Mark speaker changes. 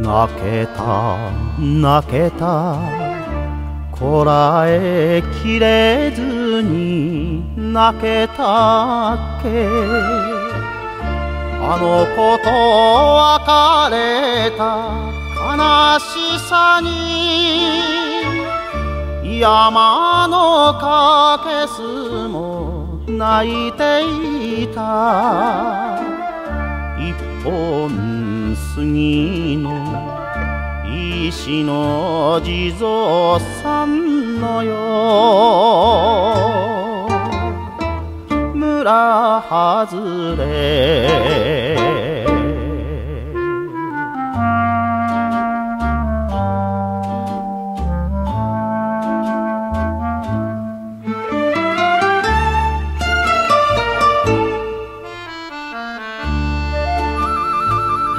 Speaker 1: 泣けた泣けたこらえきれずに泣けたっけあの子と別れた悲しさに山のかけすも泣いていた一本杉の石の地蔵さんのよ村外れ